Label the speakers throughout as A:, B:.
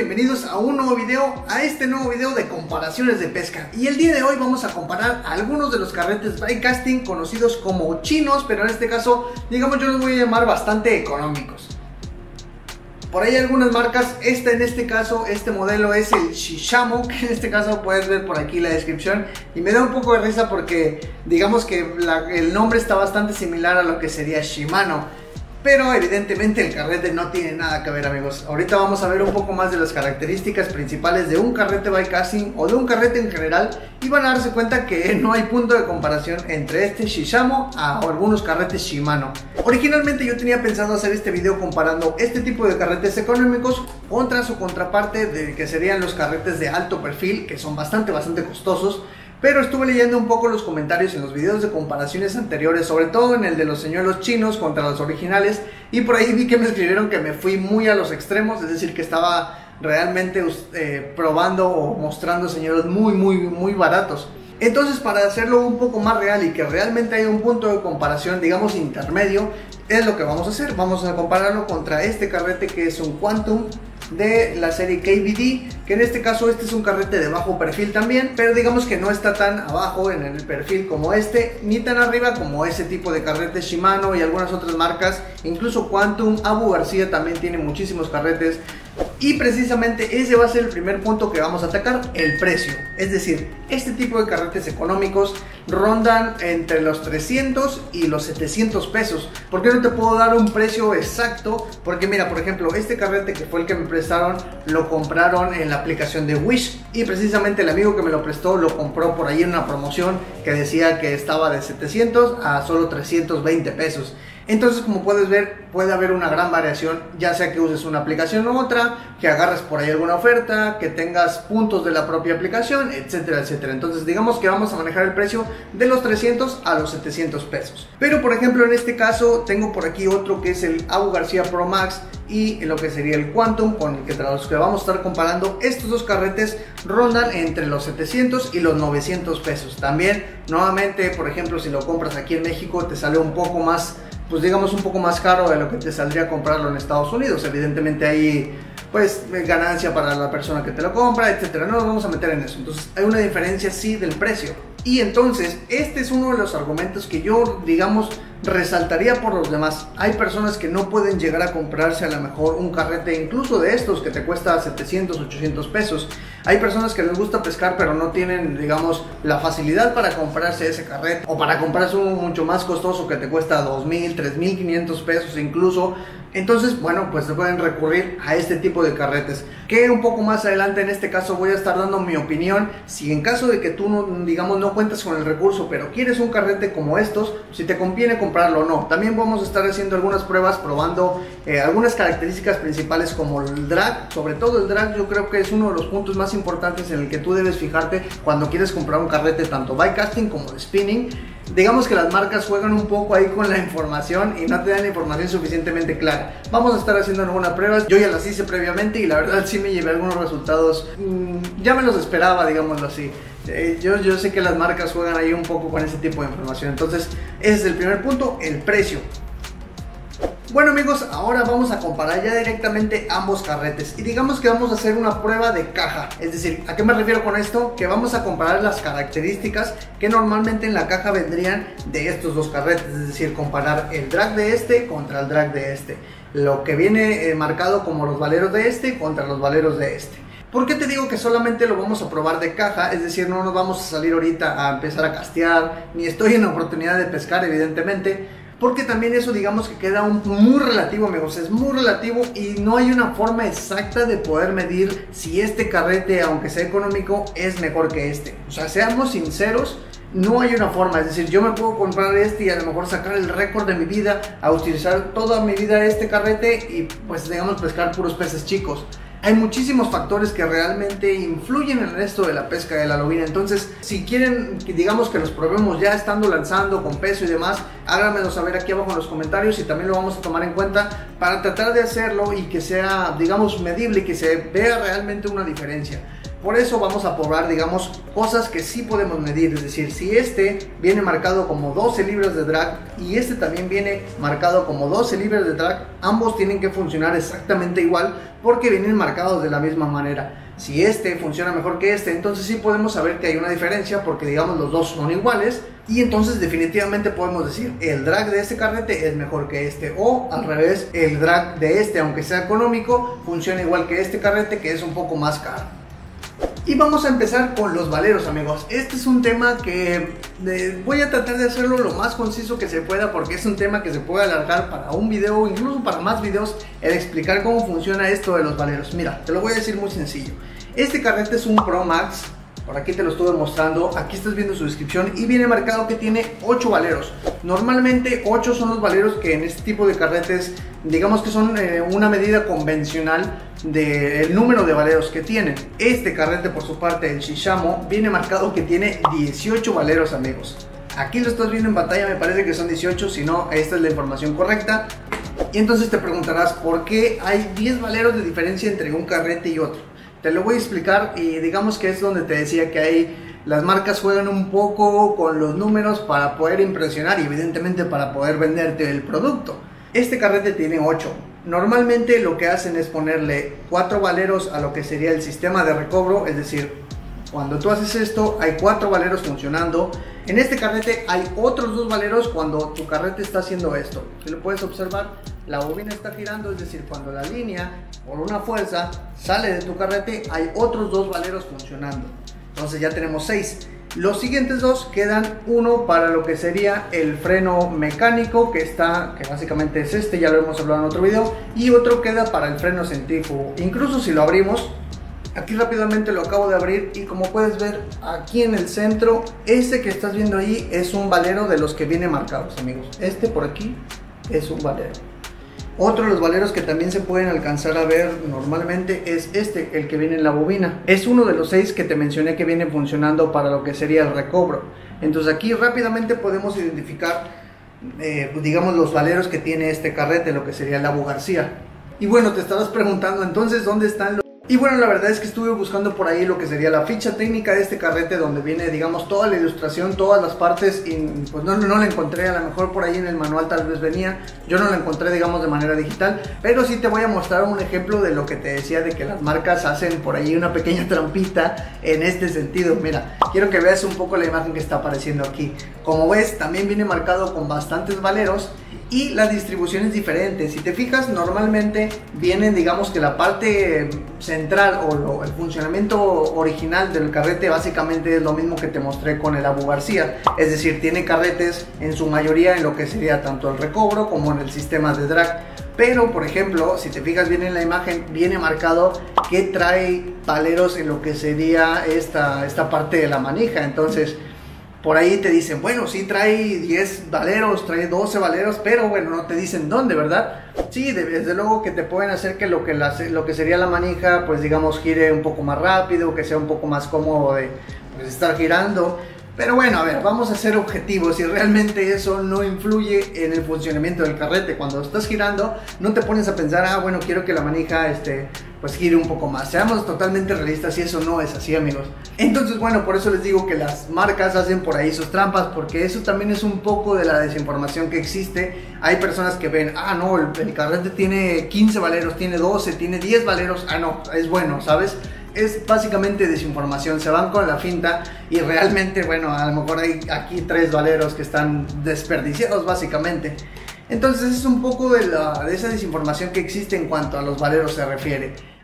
A: bienvenidos a un nuevo video, a este nuevo video de comparaciones de pesca. Y el día de hoy vamos a comparar algunos de los carretes by casting conocidos como chinos, pero en este caso, digamos, yo los voy a llamar bastante económicos. Por ahí algunas marcas, en este caso, este modelo es el Shishamo, que en este caso puedes ver por aquí la descripción. Y me da un poco de risa porque digamos que el nombre está bastante similar a lo que sería Shimano. Pero evidentemente el carrete no tiene nada que ver, amigos. Ahorita vamos a ver un poco más de las características principales de un carrete by casting o de un carrete en general, y van a darse cuenta que no hay punto de comparación entre este Shishamo a algunos carretes Shimano. Originalmente yo tenía pensado hacer este video comparando este tipo de carretes económicos contra su contraparte de que serían los carretes de alto perfil, que son bastante costosos. Pero estuve leyendo un poco los comentarios en los videos de comparaciones anteriores, sobre todo en el de los señuelos chinos contra los originales, y por ahí vi que me escribieron que me fui muy a los extremos, es decir, que estaba realmente probando o mostrando señuelos muy baratos. Entonces, para hacerlo un poco más real y que realmente haya un punto de comparación, digamos, intermedio, es lo que vamos a hacer. Vamos a compararlo contra este carrete que es un Quantum de la serie KBD, que en este caso este es un carrete de bajo perfil también, pero digamos que no está tan abajo en el perfil como este, ni tan arriba como ese tipo de carretes Shimano y algunas otras marcas. Incluso Quantum, Abu García también tiene muchísimos carretes. Y precisamente ese va a ser el primer punto que vamos a atacar, el precio. Es decir, este tipo de carretes económicos rondan entre los 300 y los 700 pesos. ¿Por qué no te puedo dar un precio exacto? Porque mira, por ejemplo, este carrete que fue el que me prestaron, lo compraron en la aplicación de Wish. Y precisamente el amigo que me lo prestó lo compró por ahí en una promoción que decía que estaba de 700 a solo 320 pesos. Entonces, como puedes ver, puede haber una gran variación, ya sea que uses una aplicación u otra, que agarres por ahí alguna oferta, que tengas puntos de la propia aplicación, etcétera, etcétera. Entonces, digamos que vamos a manejar el precio de los 300 a los 700 pesos. Pero, por ejemplo, en este caso, tengo por aquí otro que es el Abu García Pro Max y lo que sería el Quantum, con el que los que vamos a estar comparando. Estos dos carretes rondan entre los 700 y los 900 pesos. También, nuevamente, por ejemplo, si lo compras aquí en México, te sale un poco más, pues digamos un poco más caro de lo que te saldría comprarlo en Estados Unidos. Evidentemente hay pues ganancia para la persona que te lo compra, etcétera. No nos vamos a meter en eso. Entonces hay una diferencia sí del precio. Y entonces este es uno de los argumentos que yo, digamos, resaltaría por los demás. Hay personas que no pueden llegar a comprarse a lo mejor un carrete incluso de estos que te cuesta 700, 800 pesos. Hay personas que les gusta pescar pero no tienen, digamos, la facilidad para comprarse ese carrete, o para comprarse uno mucho más costoso que te cuesta 2,000, 3,500 pesos incluso. Entonces, bueno, pues se pueden recurrir a este tipo de carretes, que un poco más adelante en este caso voy a estar dando mi opinión. Si en caso de que tú no, digamos, no cuentas con el recurso, pero quieres un carrete como estos, si te conviene comprarlo o no. También vamos a estar haciendo algunas pruebas, probando algunas características principales como el drag. Sobre todo el drag, yo creo que es uno de los puntos más importantes en el que tú debes fijarte cuando quieres comprar un carrete tanto by casting como de spinning. Digamos que las marcas juegan un poco ahí con la información y no te dan información suficientemente clara. Vamos a estar haciendo algunas pruebas, yo ya las hice previamente y la verdad sí me llevé algunos resultados, ya me los esperaba, digámoslo así. Yo sé que las marcas juegan ahí un poco con ese tipo de información. Entonces ese es el primer punto, el precio. Bueno, amigos, ahora vamos a comparar ya directamente ambos carretes y digamos que vamos a hacer una prueba de caja. Es decir, ¿a qué me refiero con esto? Que vamos a comparar las características que normalmente en la caja vendrían de estos dos carretes. Es decir, comparar el drag de este contra el drag de este, lo que viene marcado como los valeros de este contra los valeros de este. ¿Por qué te digo que solamente lo vamos a probar de caja? Es decir, no nos vamos a salir ahorita a empezar a castear, ni estoy en la oportunidad de pescar, evidentemente. Porque también eso, digamos que queda muy relativo, amigos, es muy relativo y no hay una forma exacta de poder medir si este carrete, aunque sea económico, es mejor que este. O sea, seamos sinceros, no hay una forma. Es decir, yo me puedo comprar este y a lo mejor sacar el récord de mi vida, a utilizar toda mi vida este carrete y pues digamos pescar puros peces chicos. Hay muchísimos factores que realmente influyen en esto de la pesca de la lobina. Entonces, si quieren, digamos, que los probemos ya estando lanzando con peso y demás, háganmelo saber aquí abajo en los comentarios y también lo vamos a tomar en cuenta para tratar de hacerlo y que sea, digamos, medible y que se vea realmente una diferencia. Por eso vamos a probar, digamos, cosas que sí podemos medir. Es decir, si este viene marcado como 12 libras de drag y este también viene marcado como 12 libras de drag, ambos tienen que funcionar exactamente igual porque vienen marcados de la misma manera. Si este funciona mejor que este, entonces sí podemos saber que hay una diferencia porque, digamos, los dos son iguales y entonces definitivamente podemos decir el drag de este carrete es mejor que este, o al revés, el drag de este, aunque sea económico, funciona igual que este carrete que es un poco más caro. Y vamos a empezar con los valeros, amigos. Este es un tema que voy a tratar de hacerlo lo más conciso que se pueda, porque es un tema que se puede alargar para un video, incluso para más videos, el explicar cómo funciona esto de los valeros. Mira, te lo voy a decir muy sencillo. Este carrete es un Pro Max. Por aquí te lo estuve mostrando, aquí estás viendo su descripción y viene marcado que tiene 8 valeros. Normalmente 8 son los valeros que en este tipo de carretes, digamos que son una medida convencional del número de valeros que tienen. Este carrete, por su parte, el Shishamo, viene marcado que tiene 18 valeros, amigos. Aquí lo estás viendo en pantalla, me parece que son 18, si no, esta es la información correcta. Y entonces te preguntarás, ¿por qué hay 10 valeros de diferencia entre un carrete y otro? Te lo voy a explicar y digamos que es donde te decía que hay las marcas juegan un poco con los números para poder impresionar y evidentemente para poder venderte el producto. Este carrete tiene 8. Normalmente lo que hacen es ponerle 4 valeros a lo que sería el sistema de recobro, es decir, cuando tú haces esto hay 4 valeros funcionando. En este carrete hay otros 2 valeros cuando tu carrete está haciendo esto. Si lo puedes observar, la bobina está girando, es decir, cuando la línea por una fuerza sale de tu carrete hay otros 2 valeros funcionando. Entonces ya tenemos 6. Los siguientes 2 quedan, uno para lo que sería el freno mecánico que básicamente es este, ya lo hemos hablado en otro video, y otro queda para el freno centrífugo. Incluso si lo abrimos, aquí rápidamente lo acabo de abrir y como puedes ver aquí en el centro, este que estás viendo ahí es un valero de los que viene marcados, amigos. Este por aquí es un valero. Otro de los valeros que también se pueden alcanzar a ver normalmente es este, el que viene en la bobina. Es uno de los 6 que te mencioné que viene funcionando para lo que sería el recobro. Entonces aquí rápidamente podemos identificar, digamos, los valeros que tiene este carrete, lo que sería el Abu García. Y bueno, te estarás preguntando entonces dónde están los... Y bueno, la verdad es que estuve buscando por ahí lo que sería la ficha técnica de este carrete, donde viene, digamos, toda la ilustración, todas las partes, y pues no la encontré. A lo mejor por ahí en el manual tal vez venía, yo no la encontré, digamos, de manera digital, pero sí te voy a mostrar un ejemplo de lo que te decía, de que las marcas hacen por ahí una pequeña trampita en este sentido. Mira, quiero que veas un poco la imagen que está apareciendo aquí. Como ves, también viene marcado con bastantes valeros y la distribución es diferente. Si te fijas, normalmente vienen, digamos que la parte central o el funcionamiento original del carrete básicamente es lo mismo que te mostré con el Abu García. Es decir, tiene carretes en su mayoría en lo que sería tanto el recobro como en el sistema de drag. Pero, por ejemplo, si te fijas bien en la imagen, viene marcado que trae valeros en lo que sería esta parte de la manija. Entonces, por ahí te dicen, bueno, sí trae 10 valeros, trae 12 valeros, pero bueno, no te dicen dónde, ¿verdad? Sí, desde luego que te pueden hacer que lo que sería la manija, pues digamos, gire un poco más rápido, que sea un poco más cómodo de pues, estar girando. Pero bueno, a ver, vamos a ser objetivos y realmente eso no influye en el funcionamiento del carrete. Cuando estás girando, no te pones a pensar, ah, bueno, quiero que la manija pues gire un poco más. Seamos totalmente realistas y eso no es así, amigos. Entonces, bueno, por eso les digo que las marcas hacen por ahí sus trampas, porque eso también es un poco de la desinformación que existe. Hay personas que ven, ah, no, el carrete tiene 15 valeros, tiene 12, tiene 10 valeros, ah, no, es bueno, ¿sabes? Es básicamente desinformación, se van con la finta y realmente, bueno, a lo mejor hay aquí 3 valeros que están desperdiciados básicamente. Entonces es un poco de esa desinformación que existe en cuanto a los valeros se refiere.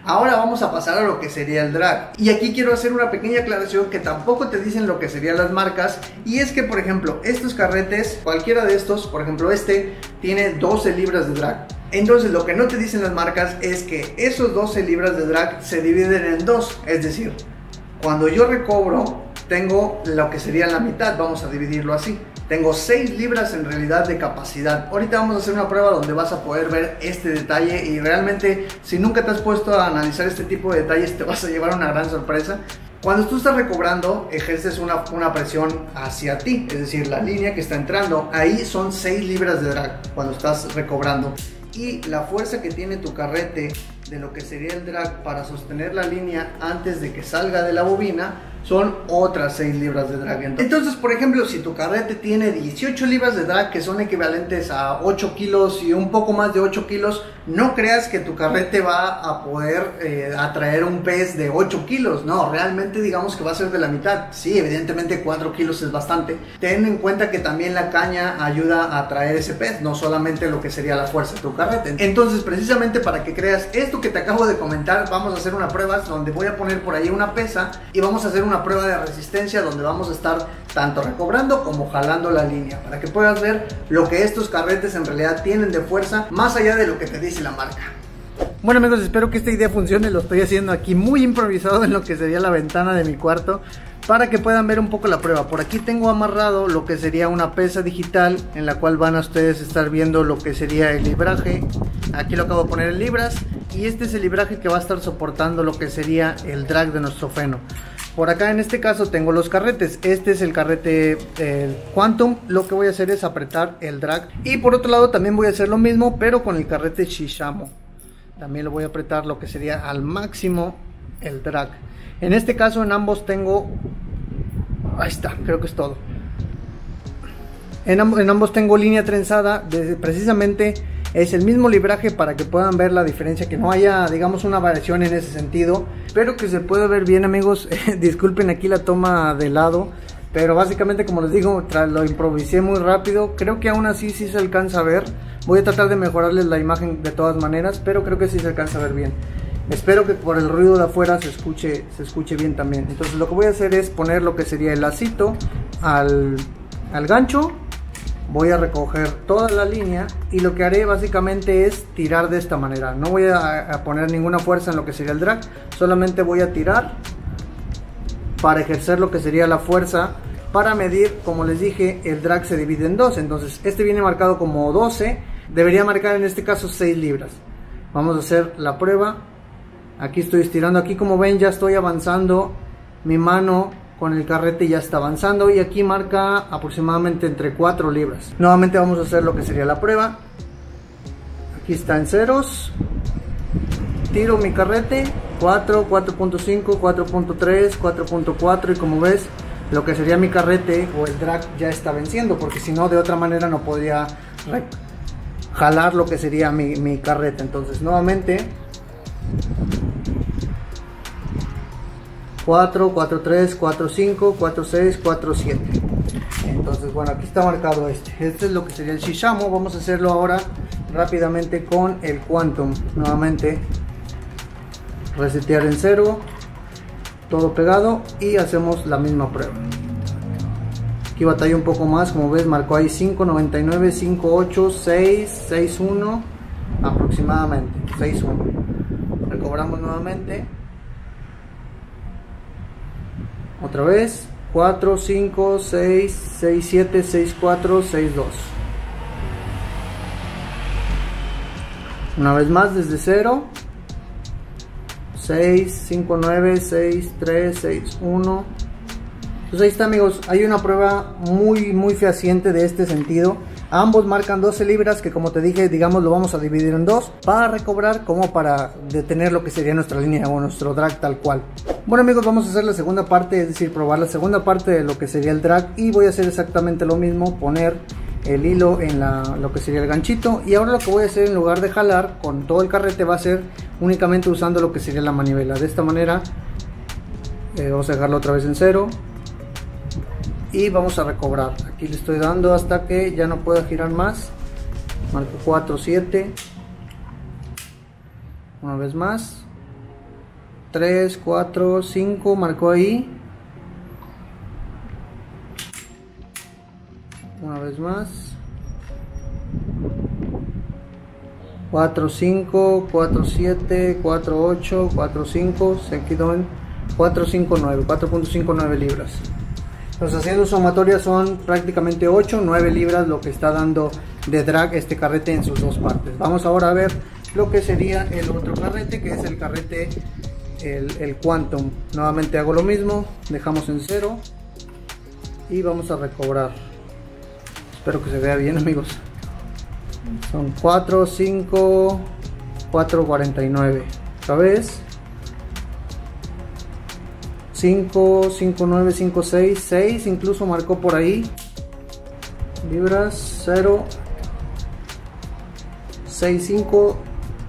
A: Ahora vamos a pasar a lo que sería el drag. Y aquí quiero hacer una pequeña aclaración que tampoco te dicen lo que serían las marcas. Y es que, por ejemplo, estos carretes, cualquiera de estos, por ejemplo este, tiene 12 libras de drag. Entonces lo que no te dicen las marcas es que esos 12 libras de drag se dividen en dos. Es decir, cuando yo recobro, tengo lo que sería la mitad, vamos a dividirlo así. Tengo 6 libras en realidad de capacidad. Ahorita vamos a hacer una prueba donde vas a poder ver este detalle y realmente si nunca te has puesto a analizar este tipo de detalles te vas a llevar una gran sorpresa. Cuando tú estás recobrando ejerces una presión hacia ti, es decir, la línea que está entrando, ahí son 6 libras de drag cuando estás recobrando. Y la fuerza que tiene tu carrete de lo que sería el drag para sostener la línea antes de que salga de la bobina son otras 6 libras de drag. Entonces, por ejemplo, si tu carrete tiene 18 libras de drag, que son equivalentes a 8 kilos y un poco más de 8 kilos, no creas que tu carrete va a poder atraer un pez de 8 kilos. No, realmente digamos que va a ser de la mitad. Sí, evidentemente 4 kilos es bastante. Ten en cuenta que también la caña ayuda a atraer ese pez, no solamente lo que sería la fuerza de tu carrete. Entonces, precisamente para que creas esto que te acabo de comentar, vamos a hacer una prueba donde voy a poner por ahí una pesa y vamos a hacer una prueba de resistencia donde vamos a estar tanto recobrando como jalando la línea para que puedas ver lo que estos carretes en realidad tienen de fuerza más allá de lo que te dice la marca. Bueno amigos, espero que esta idea funcione. Lo estoy haciendo aquí muy improvisado en lo que sería la ventana de mi cuarto para que puedan ver un poco la prueba. Por aquí tengo amarrado lo que sería una pesa digital en la cual van a ustedes estar viendo lo que sería el libraje. Aquí lo acabo de poner en libras y este es el libraje que va a estar soportando lo que sería el drag de nuestro freno. Por acá en este caso tengo los carretes. Este es el carrete Quantum. Lo que voy a hacer es apretar el drag. Y por otro lado también voy a hacer lo mismo, pero con el carrete Shishamo. También lo voy a apretar lo que sería al máximo el drag. En este caso en ambos tengo... Ahí está, creo que es todo. En ambos tengo línea trenzada. Precisamente es el mismo libraje para que puedan ver la diferencia, que no haya, digamos, una variación en ese sentido. Espero que se pueda ver bien amigos. Disculpen aquí la toma de lado, pero básicamente como les digo, lo improvisé muy rápido. Creo que aún así sí se alcanza a ver. Voy a tratar de mejorarles la imagen de todas maneras, pero creo que sí se alcanza a ver bien. Espero que por el ruido de afuera se escuche bien también. Entonces lo que voy a hacer es poner lo que sería el lacito al gancho. Voy a recoger toda la línea y lo que haré básicamente es tirar de esta manera. No voy a poner ninguna fuerza en lo que sería el drag, solamente voy a tirar para ejercer lo que sería la fuerza. Para medir, como les dije, el drag se divide en dos. Entonces este viene marcado como 12, debería marcar en este caso 6 libras. Vamos a hacer la prueba. Aquí estoy estirando, aquí como ven ya estoy avanzando, mi mano con el carrete ya está avanzando y aquí marca aproximadamente entre 4 libras. Nuevamente vamos a hacer lo que sería la prueba. Aquí está en ceros. Tiro mi carrete, 4, 4.5, 4.3, 4.4 y como ves lo que sería mi carrete o el drag ya está venciendo, porque si no de otra manera no podría jalar lo que sería mi carrete. Entonces nuevamente 4, 4, 3, 4, 5, 4, 6, 4, 7. Entonces bueno, aquí está marcado este es lo que sería el Shishamo. Vamos a hacerlo ahora rápidamente con el Quantum. Nuevamente resetear en cero, todo pegado y hacemos la misma prueba. Aquí batalla un poco más, como ves marcó ahí 5.99, 5.8, 6, 6.1 aproximadamente, 6.1. Recobramos nuevamente. Otra vez 4, 5, 6, 6, 7, 6, 4, 6, 2. Una vez más desde 0. 6, 5, 9, 6, 3, 6, 1. Pues ahí está amigos, hay una prueba muy fehaciente de este sentido. Ambos marcan 12 libras que como te dije, digamos lo vamos a dividir en dos para recobrar como para detener lo que sería nuestra línea o nuestro drag tal cual. Bueno amigos, vamos a hacer la segunda parte, es decir, probar la segunda parte de lo que sería el drag y voy a hacer exactamente lo mismo, poner el hilo en lo que sería el ganchito y ahora lo que voy a hacer en lugar de jalar con todo el carrete va a ser únicamente usando lo que sería la manivela. De esta manera vamos a dejarlo otra vez en cero y vamos a recobrar. Aquí le estoy dando hasta que ya no pueda girar más. Marco 4, 7. Una vez más. 3, 4, 5, marcó ahí. Una vez más. 4, 5, 4, 7, 4, 8, 4, 5, se quedó en 4, 5, 9, 4.59 libras. Entonces, haciendo sumatoria son prácticamente 8, 9 libras lo que está dando de drag este carrete en sus dos partes. Vamos ahora a ver lo que sería el otro carrete, que es el carrete, el Quantum. Nuevamente hago lo mismo, dejamos en 0 y vamos a recobrar. Espero que se vea bien, amigos. Son 4, 5, 4, 49. Otra vez. 5, 5, 9, 5, 6, 6 incluso marcó por ahí. Libras, 0, 6, 5,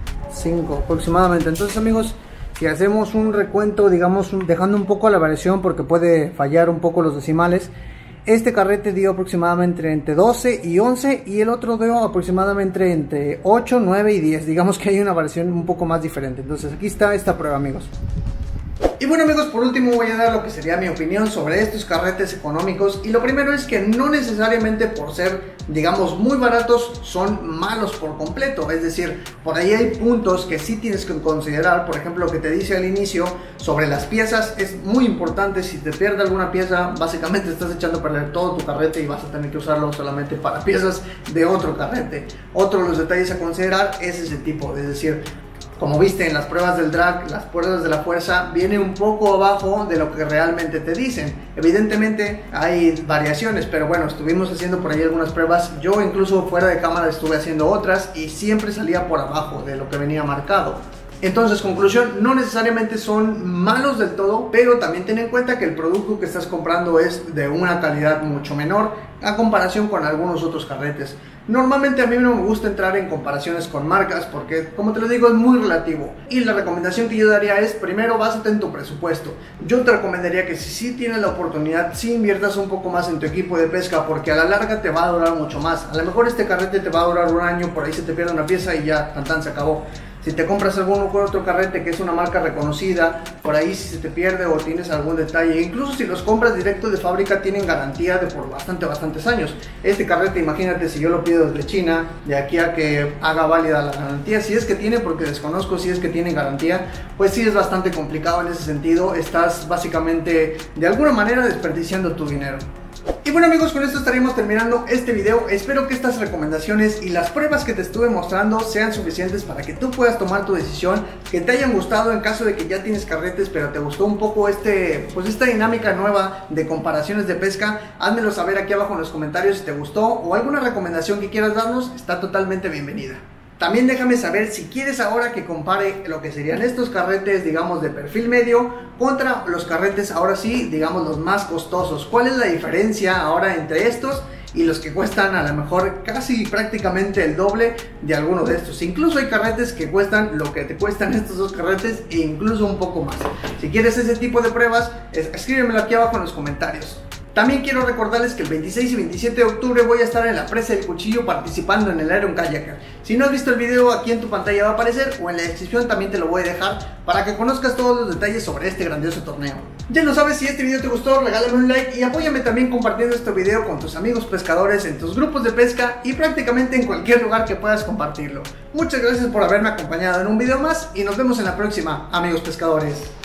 A: 5 aproximadamente. Entonces, amigos, si hacemos un recuento, digamos, dejando un poco la variación porque puede fallar un poco los decimales, este carrete dio aproximadamente entre 12 y 11 y el otro dio aproximadamente entre 8, 9 y 10. Digamos que hay una variación un poco más diferente. Entonces aquí está esta prueba, amigos. Y bueno, amigos, por último voy a dar lo que sería mi opinión sobre estos carretes económicos. Y lo primero es que no necesariamente por ser, digamos, muy baratos son malos por completo. Es decir, por ahí hay puntos que sí tienes que considerar. Por ejemplo, lo que te dice al inicio sobre las piezas es muy importante. Si te pierde alguna pieza, básicamente estás echando a perder todo tu carrete y vas a tener que usarlo solamente para piezas de otro carrete. Otro de los detalles a considerar es ese tipo, es decir, como viste en las pruebas del drag, las pruebas de la fuerza viene un poco abajo de lo que realmente te dicen. Evidentemente hay variaciones, pero bueno, estuvimos haciendo por ahí algunas pruebas. Yo incluso fuera de cámara estuve haciendo otras y siempre salía por abajo de lo que venía marcado. Entonces, conclusión, no necesariamente son malos del todo, pero también ten en cuenta que el producto que estás comprando es de una calidad mucho menor a comparación con algunos otros carretes. Normalmente a mí no me gusta entrar en comparaciones con marcas porque, como te lo digo, es muy relativo. Y la recomendación que yo daría es, primero, básate en tu presupuesto. Yo te recomendaría que si tienes la oportunidad, sí inviertas un poco más en tu equipo de pesca porque a la larga te va a durar mucho más. A lo mejor este carrete te va a durar un año, por ahí se te pierde una pieza y ya, tan se acabó. Si te compras algún otro carrete que es una marca reconocida, por ahí si se te pierde o tienes algún detalle, incluso si los compras directo de fábrica tienen garantía de por bastantes años. Este carrete, imagínate si yo lo pido desde China, de aquí a que haga válida la garantía, si es que tiene, porque desconozco si es que tiene garantía, pues sí es bastante complicado en ese sentido. Estás básicamente de alguna manera desperdiciando tu dinero. Y bueno, amigos, con esto estaríamos terminando este video. Espero que estas recomendaciones y las pruebas que te estuve mostrando sean suficientes para que tú puedas tomar tu decisión, que te hayan gustado en caso de que ya tienes carretes pero te gustó un poco esta dinámica nueva de comparaciones de pesca. Házmelo saber aquí abajo en los comentarios si te gustó o alguna recomendación que quieras darnos, está totalmente bienvenida. También déjame saber si quieres ahora que compare lo que serían estos carretes, digamos, de perfil medio contra los carretes, ahora sí, digamos, los más costosos. ¿Cuál es la diferencia ahora entre estos y los que cuestan a lo mejor casi prácticamente el doble de alguno de estos? Incluso hay carretes que cuestan lo que te cuestan estos dos carretes e incluso un poco más. Si quieres ese tipo de pruebas, escríbemelo aquí abajo en los comentarios. También quiero recordarles que el 26 y 27 de octubre voy a estar en la Presa del Cuchillo participando en el Iron Kayaker. Si no has visto el video, aquí en tu pantalla va a aparecer o en la descripción también te lo voy a dejar para que conozcas todos los detalles sobre este grandioso torneo. Ya lo sabes, si este video te gustó, regálame un like y apóyame también compartiendo este video con tus amigos pescadores, en tus grupos de pesca y prácticamente en cualquier lugar que puedas compartirlo. Muchas gracias por haberme acompañado en un video más y nos vemos en la próxima, amigos pescadores.